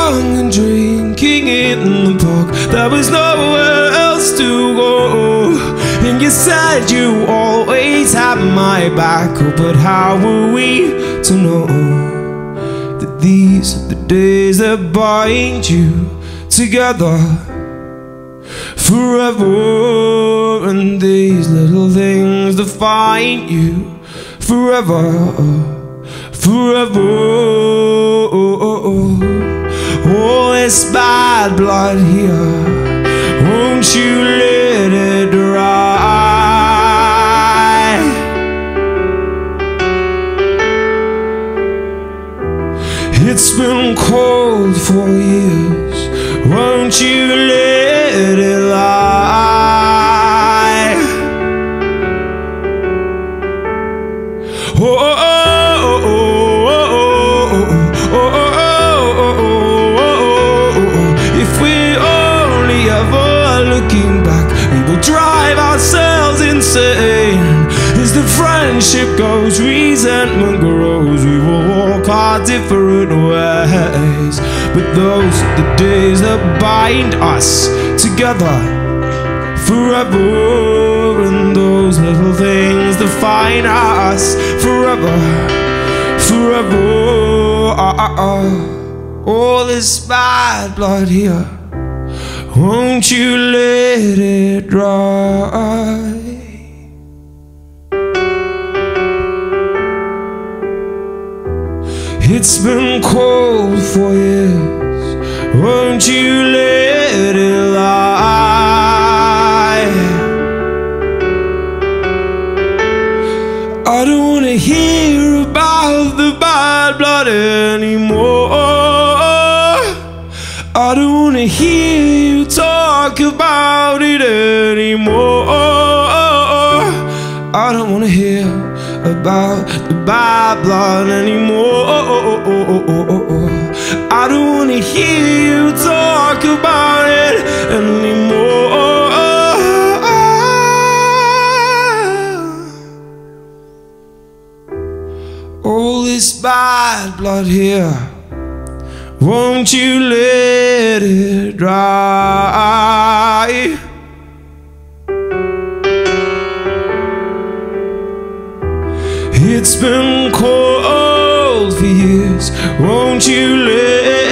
young and drinking in the park. There was nowhere else to go, and you said you always had my back. Oh, but how were we to know that these are the days that bind you together forever, and these little things define you forever, forever. All this bad blood here, won't you let it dry? It's been cold for years, won't you let it lie? Oh, if we only ever looking back, we will drive ourselves insane. As the friendship goes, resentment grows, we will walk our different ways. But those are the days that bind us together forever, and those little things define us forever, forever. All this bad blood here, won't you let it dry? It's been cold for years, won't you let it lie? I don't wanna hear about the bad blood anymore. I don't wanna hear you talk about it anymore. I don't wanna hear about the bad blood anymore. I don't wanna hear you talk about it anymore. All this bad blood here, won't you let it dry? It's been cold for years, won't you let